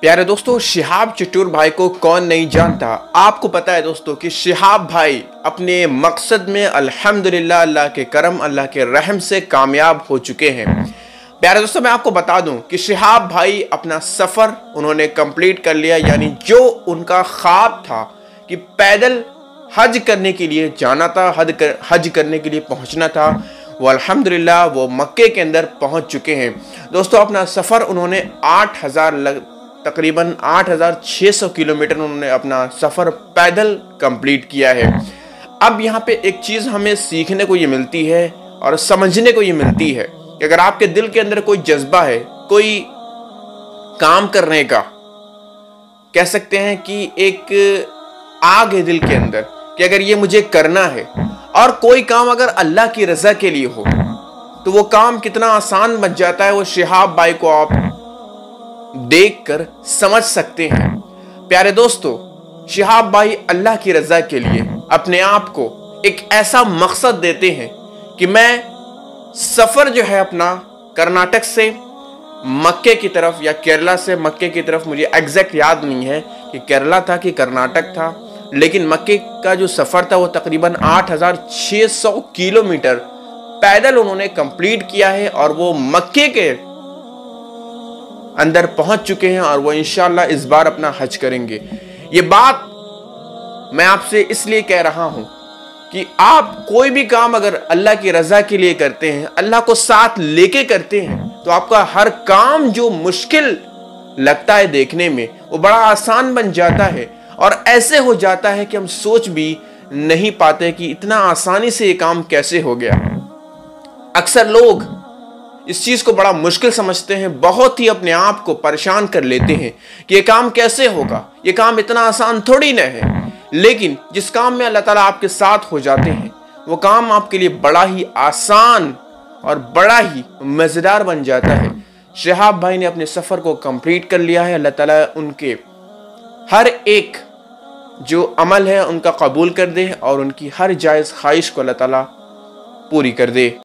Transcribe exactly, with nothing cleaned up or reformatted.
प्यारे दोस्तों, शिहाब चिट्टूर भाई को कौन नहीं जानता। आपको पता है दोस्तों कि शिहाब भाई अपने मकसद में अल्हम्दुलिल्लाह अल्लाह के करम अल्लाह के रहम से कामयाब हो चुके हैं। प्यारे दोस्तों, मैं आपको बता दूं कि शिहाब भाई अपना सफ़र उन्होंने कंप्लीट कर लिया, यानी जो उनका ख्वाब था कि पैदल हज करने के लिए जाना था, हज कर, हज करने के लिए पहुंचना था, वो अल्हम्दुलिल्लाह वो मक्के के अंदर पहुंच चुके हैं। दोस्तों, अपना सफ़र उन्होंने आठ हज़ार लग तकरीबन आठ हज़ार छह सौ किलोमीटर उन्होंने अपना सफ़र पैदल कंप्लीट किया है। अब यहाँ पे एक चीज़ हमें सीखने को ये मिलती है और समझने को ये मिलती है कि अगर आपके दिल के अंदर कोई जज्बा है, कोई काम करने का, कह सकते हैं कि एक आग है दिल के अंदर कि अगर ये मुझे करना है, और कोई काम अगर अल्लाह की रज़ा के लिए हो तो वो काम कितना आसान बन जाता है, वो शिहाब भाई को आप देखकर समझ सकते हैं। प्यारे दोस्तों, शिहाब भाई अल्लाह की रज़ा के लिए अपने आप को एक ऐसा मकसद देते हैं कि मैं सफ़र जो है अपना कर्नाटक से मक्के की तरफ या केरला से मक्के की तरफ, मुझे एग्जैक्ट याद नहीं है कि केरला था कि कर्नाटक था, लेकिन मक्के का जो सफ़र था वो तकरीबन आठ हज़ार छह सौ किलोमीटर पैदल उन्होंने कंप्लीट किया है और वो मक्के के अंदर पहुंच चुके हैं और वो इंशाअल्लाह इस बार अपना हज करेंगे। ये बात मैं आपसे इसलिए कह रहा हूं कि आप कोई भी काम अगर अल्लाह की रज़ा के लिए करते हैं, अल्लाह को साथ लेके करते हैं, तो आपका हर काम जो मुश्किल लगता है देखने में, वो बड़ा आसान बन जाता है और ऐसे हो जाता है कि हम सोच भी नहीं पाते कि इतना आसानी से ये काम कैसे हो गया। अक्सर लोग इस चीज को बड़ा मुश्किल समझते हैं, बहुत ही अपने आप को परेशान कर लेते हैं कि ये काम कैसे होगा, ये काम इतना आसान थोड़ी ना है। लेकिन जिस काम में अल्लाह ताला आपके साथ हो जाते हैं, वो काम आपके लिए बड़ा ही आसान और बड़ा ही मजेदार बन जाता है। शिहाब भाई ने अपने सफर को कंप्लीट कर लिया है। अल्लाह ताला उनके हर एक जो अमल है उनका कबूल कर दे और उनकी हर जायज़ ख्वाहिश को अल्लाह ताला पूरी कर दे।